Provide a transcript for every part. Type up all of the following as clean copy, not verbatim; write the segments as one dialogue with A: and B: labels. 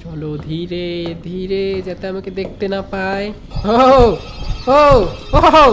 A: চলো ধীরে ধীরে যাতে আমাকে দেখতে না পায়। ও ও ও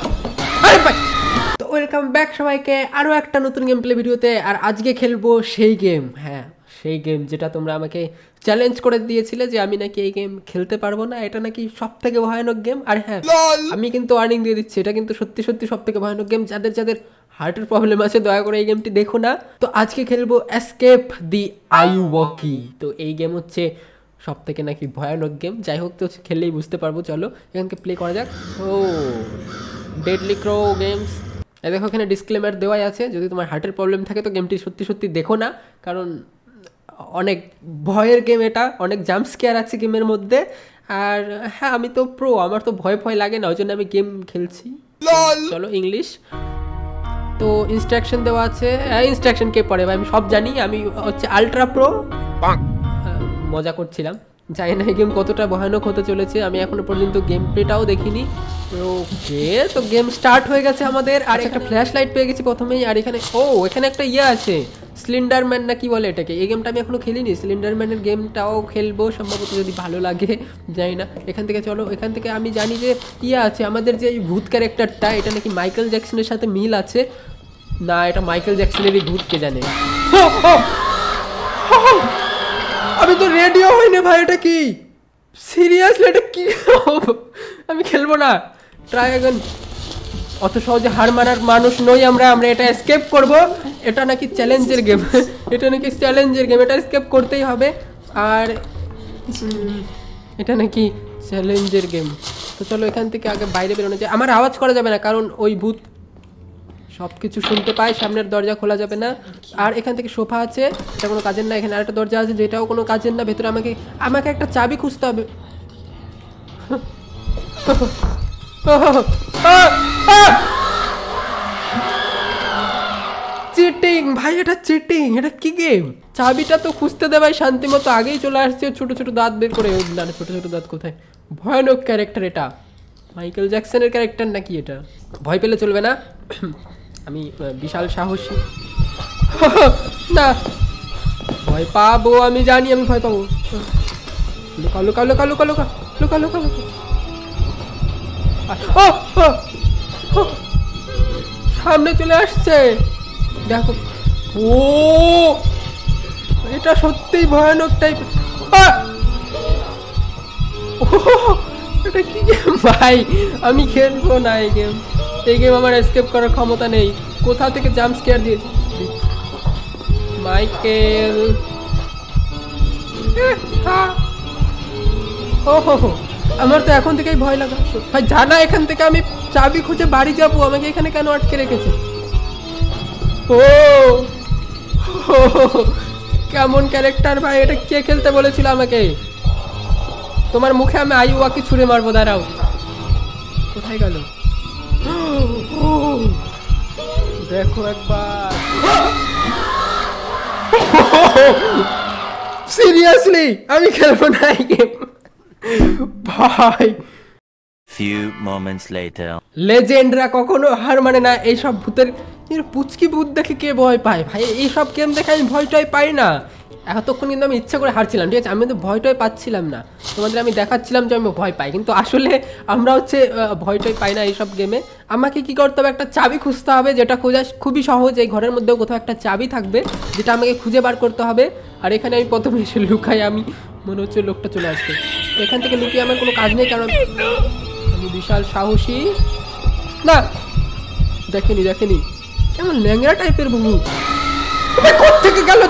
A: তো ওয়েলকাম ব্যাক সবাইকে আরও একটা নতুন গেম প্লে ভিডিওতে। আর আজকে খেলবো সেই গেম, হ্যাঁ সেই গেম যেটা তোমরা আমাকে চ্যালেঞ্জ করে দিয়েছিলে যে আমি নাকি এই গেম খেলতে পারবো না, এটা নাকি সব থেকে ভয়ানক গেম। আর হ্যাঁ আমি কিন্তু ওয়ার্নিং দিয়ে দিচ্ছি, এটা কিন্তু সত্যি সত্যি সব থেকে ভয়ানক গেম। যাদের যাদের হার্টের প্রবলেম আছে দয়া করে এই গেমটি দেখো না। তো আজকে খেলবো এসকেপ দি আইওয়াকি। তো এই গেম হচ্ছে সব থেকে নাকি ভয়ানক গেম। যাই হোক, তো খেললেই বুঝতে পারবো। চলো এখানকে প্লে করা যাক। ও ডেডলি ক্রো গেমস, দেখো এখানে ডিসক্লেমার দেওয়াই আছে। যদি তোমার হার্টের প্রবলেম থাকে তো গেমটি সত্যি সত্যি দেখো না, কারণ অনেক ভয়ের গেম, এটা অনেক জাম্প স্কেয়ার আছে গেমের মধ্যে। আর হ্যাঁ আমি তো প্রো, আমার তো ভয় ভয় লাগে না, ওই জন্য আমি গেম খেলছি। চলো ইংলিশ, তো ইনস্ট্রাকশন দেওয়া আছে। ইনস্ট্রাকশন কে পড়ে ভাই, আমি সব জানি, আমি হচ্ছে আলট্রা প্রো। মজা করছিলাম, জানি না এই গেম কতটা ভয়ানক হতে চলেছে, আমি এখনো পর্যন্ত গেম প্লেটাও দেখিনি। ওকে, তো গেম স্টার্ট হয়ে গেছে আমাদের। আর একটা ফ্ল্যাশ লাইট পেয়ে গেছি প্রথমেই। আর এখানে এখানে একটা ইয়ে আছে, স্লিন্ডারম্যান না কি বলে এটাকে। এই গেমটা আমি এখনো খেলিনি, স্লিন্ডারম্যানের গেমটাও খেলবো সম্ভবত যদি ভালো লাগে, জানি না। এখান থেকে চলো, এখান থেকে আমি জানি যে ইয়ে আছে আমাদের যে ভূত ক্যারেক্টারটা, এটা নাকি মাইকেল জ্যাকসনের সাথে মিল আছে। না, এটা মাইকেল জ্যাকসনেরই ভূত, কে জানে। আমি তো রেডিও হইনি ভাই, এটা কি সিরিয়াসলি, এটা কি? আমি খেলবো না, ট্রাই অ্যাগেন। অত সহজে হার মানার মানুষ নই আমরা, এটা এসকেপ করব। এটা নাকি চ্যালেঞ্জের গেম, এটা নাকি চ্যালেঞ্জের গেম, এটা এসকেপ করতেই হবে। আর এটা নাকি চ্যালেঞ্জের গেম। তো চলো এখান থেকে আগে বাইরে বেরোনো যায়। আমার আওয়াজ করা যাবে না কারণ ওই ভূত সব কিছু শুনতে পায়, সামনের দরজা খোলা যাবে না। আর এখান থেকে সোফা আছে, এটা কোনো কাজের না। এখানে আরেকটা দরজা আছে যেটাও কোনো কাজের না। ভেতরে আমাকে একটা চাবি খুঁজতে হবে। চিটিং ভাই, এটা চিটিং, এটা কি গেম? চাবিটা তো খুঁজতে দে ভাই শান্তি মতো, আগেই চলে আসছে ছোট ছোট দাঁত বের করে। না ছোট ছোট দাঁত কোথায়? ভয়ানক ক্যারেক্টার এটা, মাইকেল জ্যাকসনের ক্যারেক্টার নাকি এটা? ভয় পেলে চলবে না, আমি বিশাল সাহসী। না ভয় পাবো, আমি জানি আমি ভয় পাবো। লুকা লুকা লুকা লুকা লুকা লুকা লুকা লুকা। সামনে চলে আসছে, দেখো। ও এটা সত্যিই ভয়ানক টাইপ। এটা কি গেম ভাই? আমি খেলবো না এই গেম, এই গেম আমার এসকেপ করার ক্ষমতা নেই। কোথা থেকে জাম্প স্কেয়ার দিয়ে মাইকেল। আমার তো এখন থেকেই ভয় লাগা ভাই। জানা এখান থেকে আমি চাবি খুঁজে বাড়ি যাবো, আমাকে এখানে কেন আটকে রেখেছে? ও কেমন ক্যারেক্টার ভাই, এটা কে খেলতে বলেছিল আমাকে? তোমার মুখে আমি আইওয়াকি ছুঁড়ে মারবো, দাঁড়াও। কোথায় গেল? দেখো একবার, সিরিয়াসলি আমি খেলবো না এই গেম ভাই।
B: Few moments later.
A: লেজেন্ডরা কখনো হার মানে না। এইসব ভূতের পুচকি ভূত দেখে কে ভয় পায় ভাই? এইসব গেম দেখে আমি ভয়টাই পাই না। এতক্ষণ কিন্তু আমি ইচ্ছা করে হারছিলাম, ঠিক আছে? আমি তো ভয়টাই পাচ্ছিলাম না, তোমাদের আমি দেখাচ্ছিলাম যে আমি ভয় পাই, কিন্তু আসলে আমরা হচ্ছে ভয়টাই পাই না এইসব গেমে। আমাকে কি করতে হবে? একটা চাবি খুঁজতে হবে, যেটা খোঁজা খুবই সহজ। এই ঘরের মধ্যেও কোথাও একটা চাবি থাকবে, যেটা আমাকে খুঁজে বার করতে হবে। আর এখানে আমি প্রথমে এসে লুকাই, আমি মনে হচ্ছে লোকটা চলে আসবে। এখান থেকে লুকিয়ে আমার কোনো কাজ নেই, কারণ আমি বিশাল সাহসী। না দেখেনি কেমন ল্যাংড়া টাইপের বহু। কোথেকে গেল?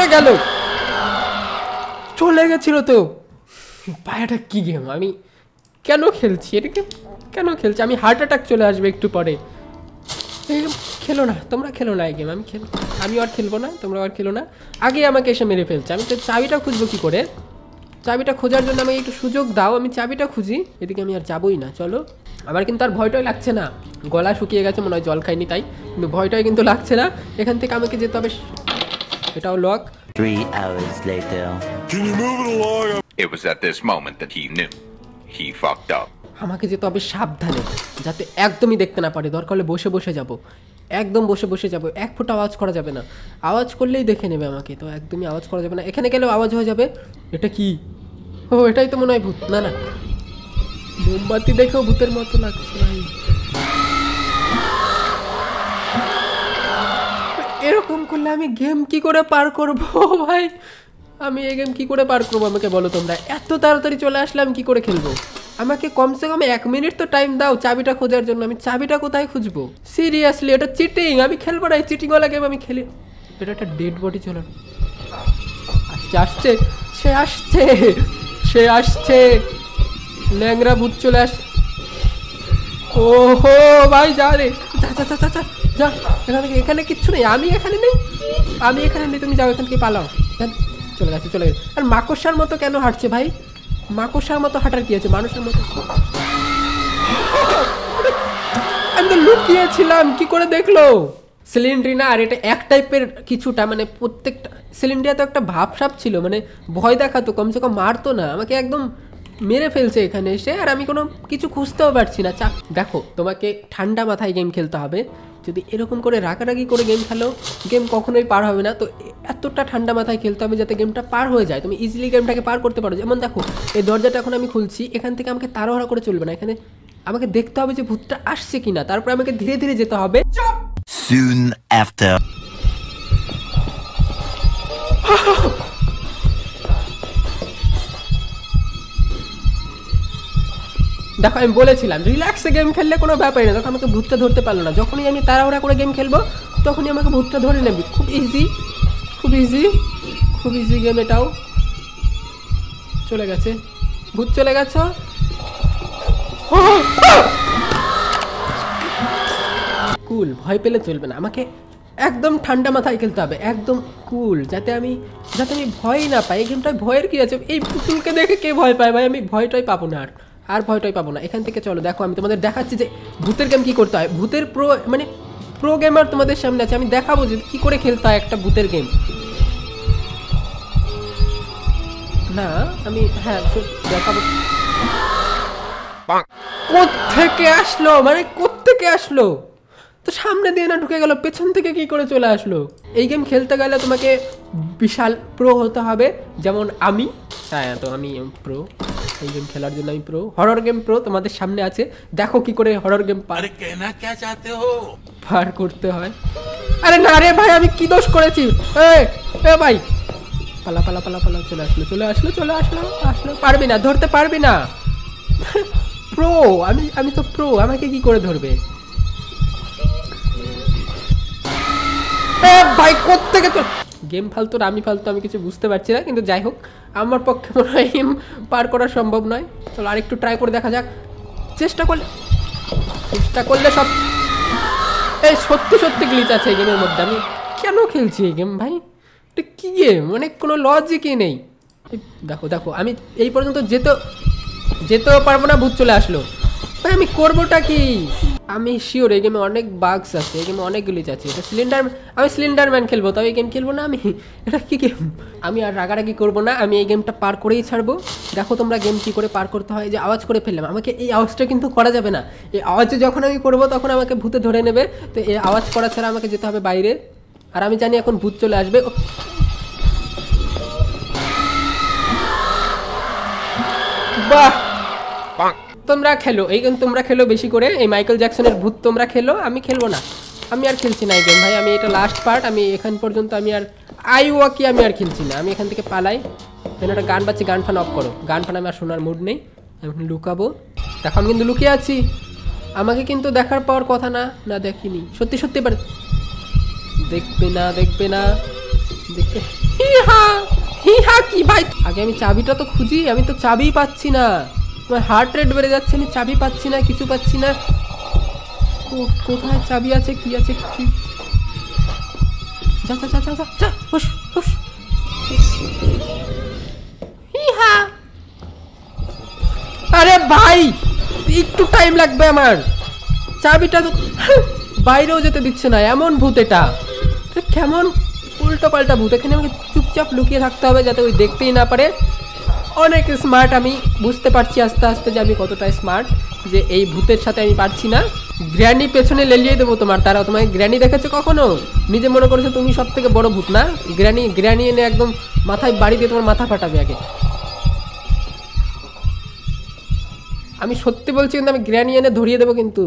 A: চলে গেছিল তো ভাই। এটা কি গেম? আমি কেন খেলছি এটাকে? কেন খেলছি? আমি হার্ট অ্যাটাক চলে আসবে একটু পরে। খেলো না তোমরা, খেলো না এই গেম। আমি আর খেলবো না, তোমরা আর খেলো না। আগে আমাকে এসে মেরে ফেলছে। আমি তো চাবিটা খুঁজবো কি করে? চাবিটা খোঁজার জন্য আমাকে একটু সুযোগ দাও, আমি চাবিটা খুঁজি। এদিকে আমি আর যাবোই না। চলো, আমার কিন্তু আর ভয়টাই লাগছে না। গলা শুকিয়ে গেছে মনে হয়, জল খাইনি তাই, কিন্তু ভয়টাই কিন্তু লাগছে না। এখান থেকে আমাকে যেতে হবে, এটাও lock.
B: 3 hours later.
C: Can you move it along?
D: It was at this moment that he knew he fucked up.
A: আমাকে যেতে হবে সাবধানে, যাতে একদমই দেখতে না পারে। দরকার হলে বসে বসে যাব, একদম বসে বসে যাব। এক ফুট আওয়াজ করা যাবে না, আওয়াজ করলেই দেখে নেবে আমাকে। তো একদমই আওয়াজ করা যাবে না। এখানে গেলেও আওয়াজ হয়ে যাবে। এটা কি ও এটাই তো মনে হয় ভূত। না না, মোমবাতি দেখেও ভূতের মতো লাগছে ভাই। এরকম করলে আমি গেম কি করে পার করবো ভাই? আমি এই গেম কি করে পার করবো আমাকে বলো তোমরা? এত তাড়াতাড়ি চলে আসলাম, কি করে খেলবো? আমাকে কমসে কম 1 মিনিট তো টাইম দাও চাবিটা খোঁজার জন্য। আমি চাবিটা কোথায় খুঁজবো? সিরিয়াসলি এটা চিটিং, আমি খেলবো না এই চিটিংওয়ালা গেম, আমি খেলি। এটা একটা ডেড বডি। চলো, আসছে আসছে, সে আসছে, সে আসছে, ল্যাংরা ভূত চলে আসছে। ওহো ভাই যা রে, যা যা যা যা যা এখান থেকে। এখানে কিচ্ছু নেই, আমি এখানে নেই, আমি এখানে নেই, তুমি যাও এখান থেকে, পালাও। চলে গেছে চলে গেছে। আর মাকড়সার মতো কেন হাঁটছে ভাই? মাকড়সার মতো হাঁটার কি আছে? মানুষের মতো। আমি তো লুকিয়েছিলাম, কি করে দেখলো? সিলিন্ড্রিনা আর এটা এক টাইপের কিছুটা, মানে প্রত্যেকটা সিলিন্ড্রিয়া তো একটা ভাবসাপ ছিল, মানে ভয় দেখাতো, কমসে কম মারতো না আমাকে, একদম মেরে ফেলছে এখানে এসে। আর আমি কোনো কিছু খুঁজতেও পারছি না। দেখো, তোমাকে ঠান্ডা মাথায় গেম খেলতে হবে। যদি এরকম করে রাগারাগি করে গেম খেলো, গেম কখনোই পার হবে না। তো এতটা ঠান্ডা মাথায় খেলতে হবে যাতে গেমটা পার হয়ে যায়, তুমি ইজিলি গেমটাকে পার করতে পারো। যেমন দেখো, এই দরজাটা এখন আমি খুলছি, এখান থেকে আমাকে তাড়াহুড়া করে চলবে না, এখানে আমাকে দেখতে হবে যে ভূতটা আসছে কিনা, তারপরে আমাকে ধীরে ধীরে যেতে হবে।
B: Soon after.
A: দেখো, আমি বলেছিলাম রিল্যাক্সে গেম খেললে কোনো ব্যাপারই না। দেখো, আমাকে ভূতটা ধরতে পারলো না। যখনই আমি তাড়াহুড়া করে গেম খেলবো তখনই আমাকে ভূতটা ধরে নেবে। খুব ইজি, খুব ইজি, খুব ইজি গেম এটাও। চলে গেছে ভূত, চলে গেছে। কুল, ভয় পেলে চলবে না, আমাকে একদম ঠান্ডা মাথায় খেলতে হবে, একদম কুল, যাতে আমি ভয় না পাই। এই গেমটায় ভয়ের কি আছে? এই পুতুলকে দেখে কে ভয় পায় ভাই? আমি ভয়টাই পাবো না, আর ভয়টাই পাবো না। এখান থেকে চলো, দেখো আমি তোমাদের দেখাচ্ছি যে ভূতের গেম কি করতে হয়। ভূতের প্রো গেমার তোমাদের সামনে আছে, আমি দেখাবো যে কি করে খেলতে হয় একটা ভূতের গেম। না আমি দেখাবো। কোত্থেকে আসলো, মানে কোত্থেকে আসলো? তো সামনে দিয়ে না ঢুকে গেল, পেছন থেকে কি করে চলে আসলো? এই গেম খেলতে গেলে তোমাকে বিশাল প্রো হতে হবে, যেমন আমি। হ্যাঁ, তো আমি প্রো, এই গেম খেলার জন্য আমি প্রো। হরর গেম প্রো তোমাদের সামনে আছে, দেখো কি করে হরর গেম পার করতে হয়। আরে না রে ভাই, আমি কি দোষ করেছি? এ ভাই, পালা পালা পালা পালা, চলে আসলো চলে আসলো চলে আসলো আসলো। পারবি না, ধরতে পারবি না। প্রো আমি তো প্রো, আমাকে কি করে ধরবে? ভাই কোত্থেকে তো গেম ফালতু, আমি ফালতু, আমি কিছু বুঝতে পারছি না। কিন্তু যাই হোক, আমার পক্ষে মনে হয় গেম পার করা সম্ভব নয়। চলো আরেকটু ট্রাই করে দেখা যাক। চেষ্টা করলে সব। এই সত্যি সত্যি গ্লিচ আছে এই গেমের মধ্যে। আমি কেন খেলছি এই গেম ভাই? এটা কি গেম? মানে কোনো লজিকই নেই। দেখো দেখো, আমি এই পর্যন্ত যেতেও পারবো না, ভূত চলে আসলো। ভাই আমি করবোটা কি? আমি শিওর এই গেমে অনেক বাগস আছে, এই গেমে অনেক গ্লিচ আছে। এটা আমি স্লিন্ডারম্যান খেলবো, তবে এই গেম খেলবো না আমি। এটা কি গেম? আমি আর রাগারাগি করবো না, আমি এই গেমটা পার করেই ছাড়বো। দেখো তোমরা গেম কি করে পার করতে হয়। যে আওয়াজ করে ফেললাম, আমাকে এই আওয়াজটা কিন্তু করা যাবে না। এই আওয়াজে যখন আমি করবো তখন আমাকে ভূতে ধরে নেবে। তো এই আওয়াজ করা ছাড়া আমাকে যেতে হবে বাইরে। আর আমি জানি এখন ভূত চলে আসবে। বাহ, তোমরা খেলো এই গেম, তোমরা খেলো বেশি করে। এই মাইকেল জ্যাকসনের ভূত তোমরা খেলো, আমি খেলবো না। আমি আর খেলছি না এই গেম ভাই। আমি এটা লাস্ট পার্ট, আমি এখান পর্যন্ত আমি আর আমি আর খেলছি না। আমি এখান থেকে পালাই। যেন একটা গান বাজছে, গান ফান অফ করো। গান ফান আমি আর শোনার মুড নেই। আমি এখন লুকাবো। দেখো আমি কিন্তু লুকিয়ে আছি, আমাকে কিন্তু দেখার পাওয়ার কথা না। না দেখিনি, সত্যি সত্যি এবার দেখবে না দেখবে। হা কি ভাই? আগে আমি চাবিটা তো খুঁজি, আমি তো চাবিই পাচ্ছি না। আমার হার্ট রেট বেড়ে যাচ্ছে, আমি চাবি পাচ্ছি না, কিছু পাচ্ছি না। কোথায় চাবি আছে, কি আছে? যা যা যা যা যা যা, হুশ হুশ। আরে ভাই, একটু টাইম লাগবে আমার। চাবিটা তো বাইরেও যেতে দিচ্ছে না, এমন ভূত এটা। কেমন উল্টো পাল্টা ভূত। এখানে আমাকে চুপচাপ লুকিয়ে থাকতে হবে যাতে ওই দেখতেই না পারে। অনেক স্মার্ট, আমি বুঝতে পারছি আস্তে আস্তে যে আমি কতটা স্মার্ট, যে এই ভূতের সাথে আমি পারছি না। গ্র্যানি পেছনে লেলিয়ে দেবো তোমার। তারা তোমায় গ্র্যানি দেখেছো কখনো? নিজে মনে করেছো তুমি সব থেকে বড় ভূত না? গ্র্যানি এনে একদম মাথায় বাড়ি দিয়ে তোমার মাথা ফাটাবে আগে। আমি সত্যি বলছি কিন্তু আমি গ্র্যানি এনে ধরিয়ে দেবো কিন্তু।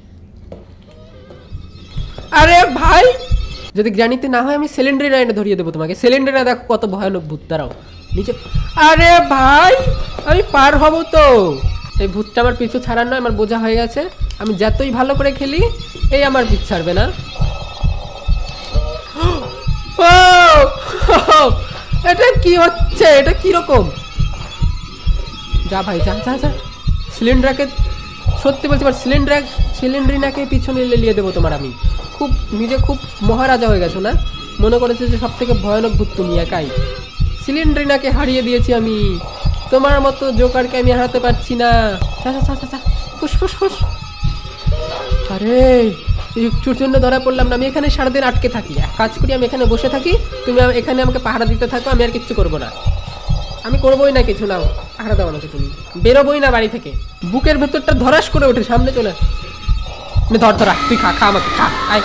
A: আরে ভাই যদি গ্র্যানিতে না হয় আমি সিলিন্ডার এনে ধরিয়ে দেবো তোমাকে। সিলিন্ডারে দেখো কত ভয়ানক ভূত, দাঁড়াও নিচে। আরে ভাই আমি পার হব তো। এই ভূতটা আমার পিছু ছাড়ার নয়, আমার বোঝা হয়ে গেছে। আমি যতই ভালো করে খেলি এই আমার পিছু ছাড়বে না। এটা কি হচ্ছে? এটা কি রকম? যা ভাই যা যা যা। সিলিন্ডারকে সত্যি বলছি এবার সিলিন্ডারিনাকে পিছনে লেলিয়ে দেবো তোমার। আমি খুব নিজে খুব মহারাজা হয়ে গেছো না? মনে করেছে যে সব থেকে ভয়ানক ভূত তুমি একাই। সিলিন্ডারিনাকে হারিয়ে দিয়েছি আমি, তোমার মতো জোকারকে আমি হারাতে পারছি না। যা যা যা যা ফুস ফুস ফুস। আরে একটুর জন্য ধরা পড়লাম না। আমি এখানে সারাদিন আটকে থাকি, এক কাজ করি আমি এখানে বসে থাকি, তুমি এখানে আমাকে পাহারা দিতে থাকো, আমি আর কিচ্ছু করবো না। আমি করবোই না কিছু, নাও পাহারা দাও আমাকে, তুমি বেরোবোই না বাড়ি থেকে। বুকের ভেতরটা ধরাস করে ওঠে, সামনে চলে ধর ধরা, তুই খা খা আমাকে খা। আয়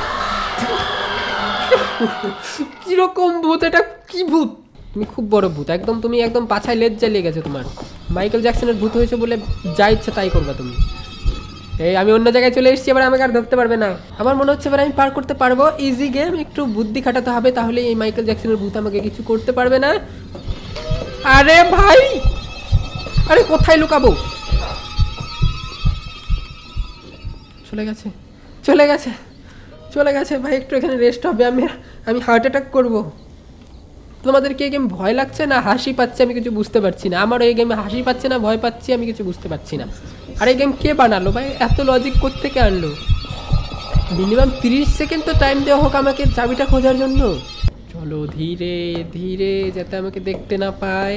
A: কিরকম ভূত এটা? কি ভূত? তুমি খুব বড় ভূত একদম, তুমি একদম পাছায় লেজ জ্বালিয়ে গেছো তোমার। মাইকেল জ্যাকসনের ভূত হয়েছে বলে যা ইচ্ছে তাই করবা তুমি। এই আমি অন্য জায়গায় চলে এসেছি, এবার আমাকে আর ধরতে পারবে না। আমার মনে হচ্ছে এবার আমি পার করতে পারবো। ইজি গেম, একটু বুদ্ধি খাটাতে হবে, তাহলে এই মাইকেল জ্যাকসনের ভূত আমাকে কিছু করতে পারবে না। আরে ভাই আরে কোথায় লুকাবো? চলে গেছে চলে গেছে চলে গেছে ভাই। একটু এখানে রেস্ট হবে, আমি হার্ট অ্যাটাক করবো। তোমাদের কি এই গেম ভয় লাগছে না হাসি পাচ্ছে আমি কিছু বুঝতে পারছি না। আমার এই গেমে হাসি পাচ্ছে না ভয় পাচ্ছি আমি কিছু বুঝতে পারছি না। আর এই গেম কে বানালো ভাই? এত লজিক কোত্থেকে আনলো? মিনিমাম 30 সেকেন্ড তো টাইম দেওয়া হোক আমাকে চাবিটা খোঁজার জন্য। চলো ধীরে ধীরে যাতে আমাকে দেখতে না পায়।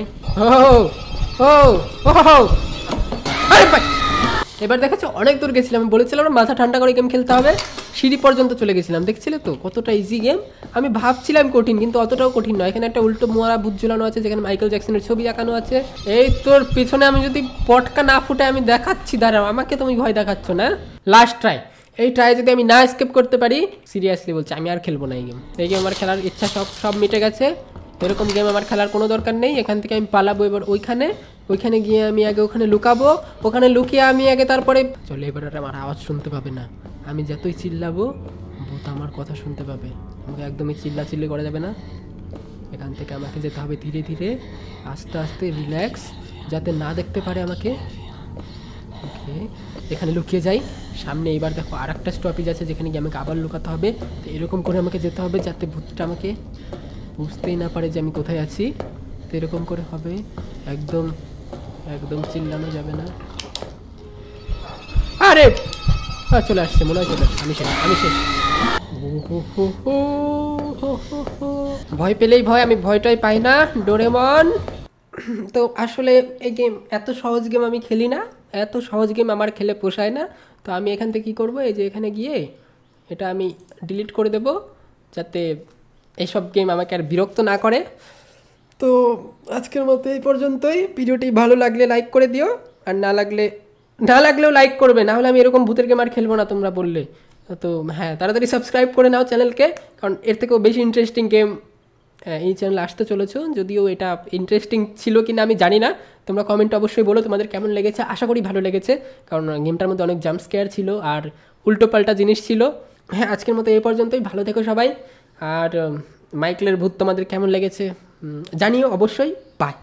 A: আরে ভাই এবার দেখাচ্ছে অনেক দূর গেছিলাম। আমি বলেছিলাম না মাথা ঠান্ডা করে গেম খেলতে হবে। সিঁড়ি পর্যন্ত চলে গেছিলাম, দেখছিলে তো কতটা ইজি গেম। আমি ভাবছিলাম কঠিন, কিন্তু অতটাও কঠিন নয়। এখানে একটা উল্টো মোয়ারা ভূত ঝুলানো আছে, যেখানে মাইকেল জ্যাকসনের ছবি আঁকানো আছে। এই তোর পিছনে আমি যদি পটকা না ফুটে আমি দেখাচ্ছি, দাঁড়াও আমাকে তুমি ভয় দেখাচ্ছ না। লাস্ট ট্রাই, এই ট্রাই যদি আমি না স্কেপ করতে পারি, সিরিয়াসলি বলছি আমি আর খেলবো না এই গেম। এই গেম আমার খেলার ইচ্ছা সব মিটে গেছে। এরকম গেম আমার খেলার কোনো দরকার নেই। এখান থেকে আমি পালাবো এবার ওইখানে গিয়ে আমি আগে ওখানে লুকাবো, ওখানে লুকিয়ে আমি আগে তারপরে চলে। এবার আর আমার আওয়াজ শুনতে পাবে না। আমি যতই চিল্লাবো ভূত আমার কথা শুনতে পাবে। আমাকে একদমই চিল্লাচিল্লি করা যাবে না। এখান থেকে আমাকে যেতে হবে ধীরে ধীরে, আস্তে আস্তে, রিল্যাক্স, যাতে না দেখতে পারে আমাকে। ওকে এখানে লুকিয়ে যাই। সামনে এবার দেখো আর একটা স্টপেজ আছে যেখানে গিয়ে আমাকে আবার লুকাতে হবে। তো এরকম করে আমাকে যেতে হবে যাতে ভূতটা আমাকে বুঝতেই না পারে যে আমি কোথায় আছি। তো এরকম করে হবে, একদম একদম চিল্লানো যাবে না। আরে চলে আসছে মনে হয়, চলে আসছে। আমি শেষ। ভয় পেলেই ভয়, আমি ভয়টাই পাই না ডোরেমন। তো আসলে এই গেম এত সহজ গেম আমি খেলি না, এত সহজ গেম আমার খেলে পোষায় না। তো আমি এখান থেকে কী করবো, এই যে এখানে গিয়ে এটা আমি ডিলিট করে দেব, যাতে এইসব গেম আমাকে আর বিরক্ত না করে। তো আজকের মতো এই পর্যন্তই। ভিডিওটি ভালো লাগলে লাইক করে দিও, আর না লাগলেও লাইক করবে, না হলে আমি এরকম ভূতের গেম আর খেলবো না তোমরা বললে। তো হ্যাঁ তাড়াতাড়ি সাবস্ক্রাইব করে নাও চ্যানেলকে, কারণ এর থেকেও বেশি ইন্টারেস্টিং গেম এই চ্যানেলে আসতে চলেছো। যদিও এটা ইন্টারেস্টিং ছিল কিনা আমি জানি না, তোমরা কমেন্টে অবশ্যই বলো তোমাদের কেমন লেগেছে। আশা করি ভালো লেগেছে, কারণ গেমটার মধ্যে অনেক জাম্প স্কেয়ার ছিল আর উল্টোপাল্টা জিনিস ছিল। হ্যাঁ আজকের মতো এই পর্যন্তই, ভালো থেকো সবাই। আর মাইকেলের ভূত তোমাদের কেমন লেগেছে জানিও অবশ্যই। বাই।